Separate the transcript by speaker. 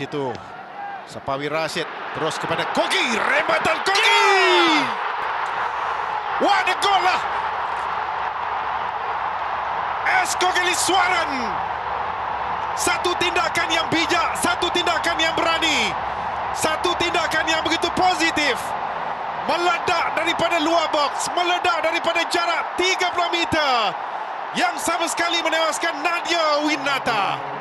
Speaker 1: situ. Sapawi Rashid terus kepada Kogi, rembatan Kogi. Wah, ada gol lah. Esko Geliswaran. Satu tindakan yang bijak, satu tindakan yang berani, satu tindakan yang begitu positif. Meledak daripada luar box, meledak daripada jarak 30 meter yang sama sekali menewaskan Nadia Winata.